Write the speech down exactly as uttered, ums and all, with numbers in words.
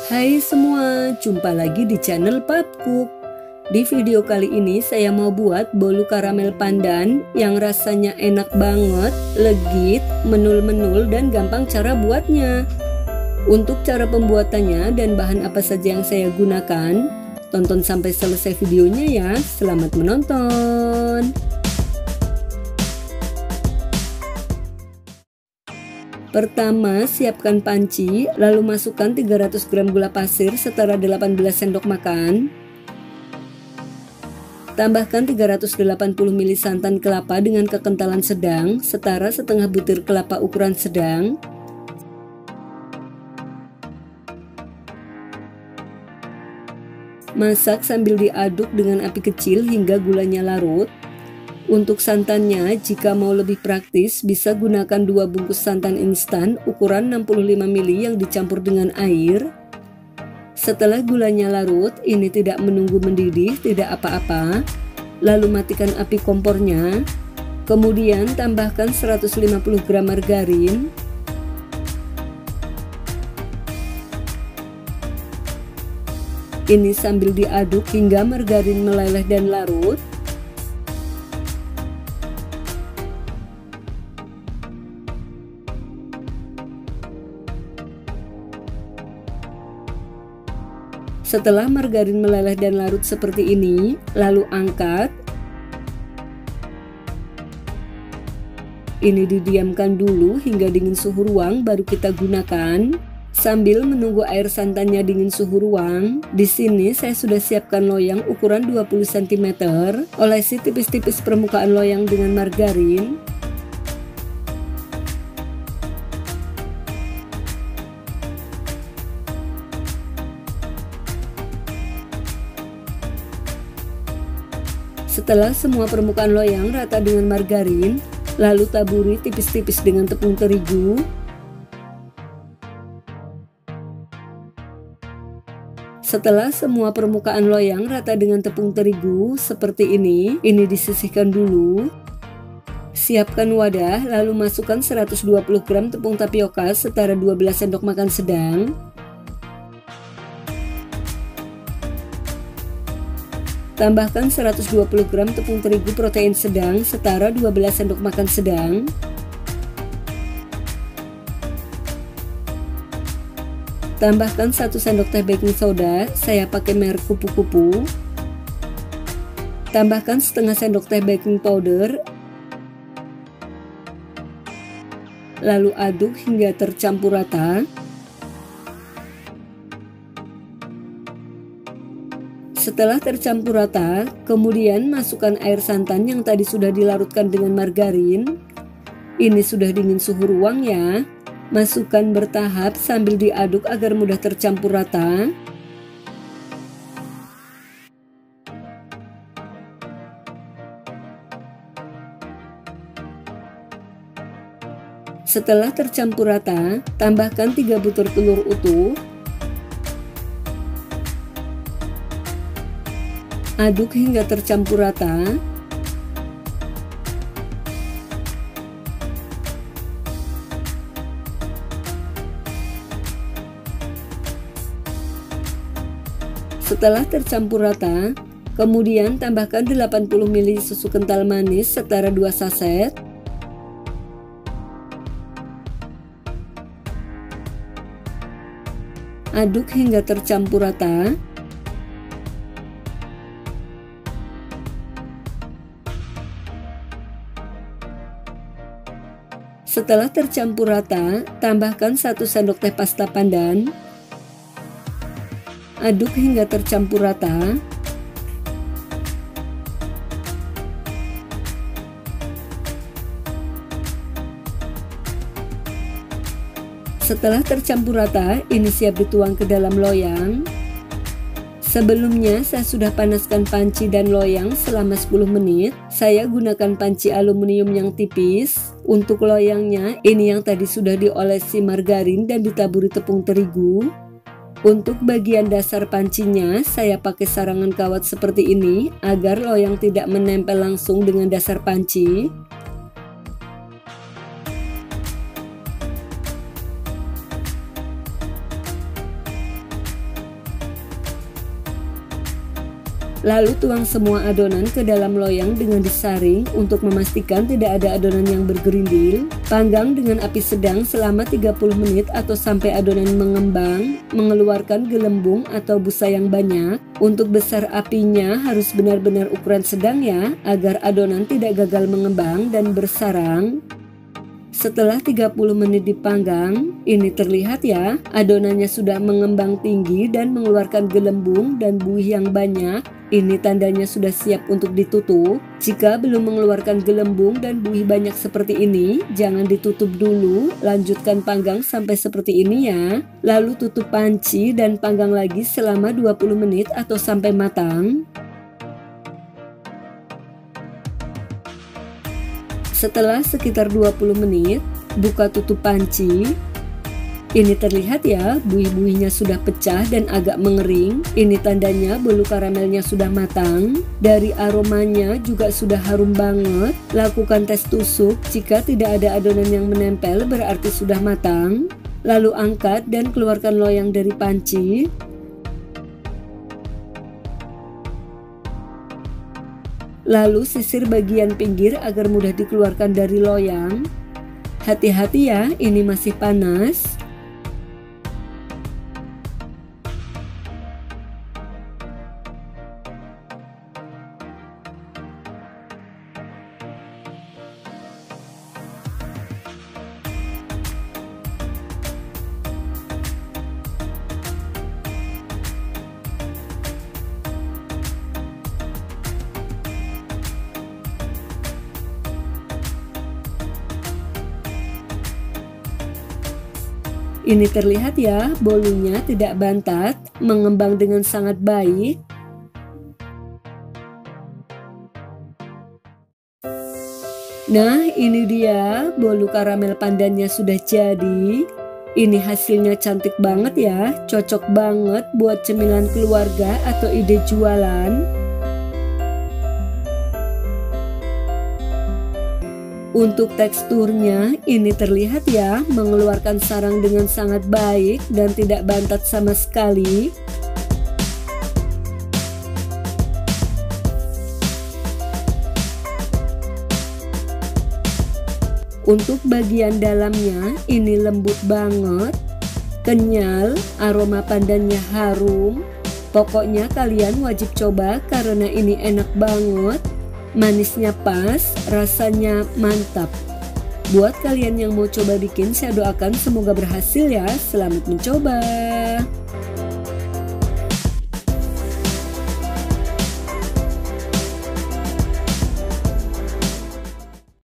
Hai semua, jumpa lagi di channel Papcook. Di video kali ini saya mau buat bolu karamel pandan yang rasanya enak banget, legit, menul-menul dan gampang cara buatnya. Untuk cara pembuatannya dan bahan apa saja yang saya gunakan, tonton sampai selesai videonya ya. Selamat menonton. Pertama, siapkan panci, lalu masukkan tiga ratus gram gula pasir setara delapan belas sendok makan. Tambahkan tiga ratus delapan puluh mililiter santan kelapa dengan kekentalan sedang, setara setengah butir kelapa ukuran sedang. Masak sambil diaduk dengan api kecil hingga gulanya larut. Untuk santannya, jika mau lebih praktis, bisa gunakan dua bungkus santan instan ukuran enam puluh lima mililiter yang dicampur dengan air. Setelah gulanya larut, ini tidak menunggu mendidih, tidak apa-apa. Lalu matikan api kompornya. Kemudian tambahkan seratus lima puluh gram margarin. Ini sambil diaduk hingga margarin meleleh dan larut. Setelah margarin meleleh dan larut seperti ini, lalu angkat. Ini didiamkan dulu hingga dingin suhu ruang baru kita gunakan. Sambil menunggu air santannya dingin suhu ruang, di sini saya sudah siapkan loyang ukuran dua puluh sentimeter. Olesi tipis-tipis permukaan loyang dengan margarin. Setelah semua permukaan loyang rata dengan margarin, lalu taburi tipis-tipis dengan tepung terigu. Setelah semua permukaan loyang rata dengan tepung terigu seperti ini, ini disisihkan dulu. Siapkan wadah, lalu masukkan seratus dua puluh gram tepung tapioka setara dua belas sendok makan sedang. Tambahkan seratus dua puluh gram tepung terigu protein sedang setara dua belas sendok makan sedang. Tambahkan satu sendok teh baking soda, saya pakai merek kupu-kupu. Tambahkan setengah sendok teh baking powder. Lalu aduk hingga tercampur rata. Setelah tercampur rata, kemudian masukkan air santan yang tadi sudah dilarutkan dengan margarin. Ini sudah dingin suhu ruang ya. Masukkan bertahap sambil diaduk agar mudah tercampur rata. Setelah tercampur rata, tambahkan tiga butir telur utuh. Aduk hingga tercampur rata. Setelah tercampur rata, kemudian tambahkan delapan puluh mililiter susu kental manis setara dua saset. Aduk hingga tercampur rata. Setelah tercampur rata, tambahkan satu sendok teh pasta pandan. Aduk hingga tercampur rata. Setelah tercampur rata, ini siap dituang ke dalam loyang. Sebelumnya saya sudah panaskan panci dan loyang selama sepuluh menit. Saya gunakan panci aluminium yang tipis. Untuk loyangnya, ini yang tadi sudah diolesi margarin dan ditaburi tepung terigu. Untuk bagian dasar pancinya, saya pakai sarangan kawat seperti ini agar loyang tidak menempel langsung dengan dasar panci. Lalu tuang semua adonan ke dalam loyang dengan disaring untuk memastikan tidak ada adonan yang bergerindil. Panggang dengan api sedang selama tiga puluh menit atau sampai adonan mengembang, mengeluarkan gelembung atau busa yang banyak. Untuk besar apinya harus benar-benar ukuran sedang ya, agar adonan tidak gagal mengembang dan bersarang. Setelah tiga puluh menit dipanggang, ini terlihat ya, adonannya sudah mengembang tinggi dan mengeluarkan gelembung dan buih yang banyak. Ini tandanya sudah siap untuk ditutup. Jika belum mengeluarkan gelembung dan buih banyak seperti ini, jangan ditutup dulu, lanjutkan panggang sampai seperti ini ya. Lalu tutup panci dan panggang lagi selama dua puluh menit atau sampai matang. Setelah sekitar dua puluh menit, buka tutup panci. Ini terlihat ya, buih-buihnya sudah pecah dan agak mengering. Ini tandanya bolu karamelnya sudah matang. Dari aromanya juga sudah harum banget. Lakukan tes tusuk, jika tidak ada adonan yang menempel berarti sudah matang. Lalu angkat dan keluarkan loyang dari panci. Lalu sisir bagian pinggir agar mudah dikeluarkan dari loyang. Hati-hati ya, ini masih panas. Ini terlihat ya, bolunya tidak bantat, mengembang dengan sangat baik. Nah, ini dia, bolu karamel pandannya sudah jadi. Ini hasilnya cantik banget ya, cocok banget buat cemilan keluarga atau ide jualan. Untuk teksturnya, ini terlihat ya, mengeluarkan sarang dengan sangat baik dan tidak bantat sama sekali. Untuk bagian dalamnya, ini lembut banget, kenyal, aroma pandannya harum. Pokoknya kalian wajib coba karena ini enak banget. Manisnya pas, rasanya mantap. Buat kalian yang mau coba bikin, saya doakan semoga berhasil ya. Selamat mencoba.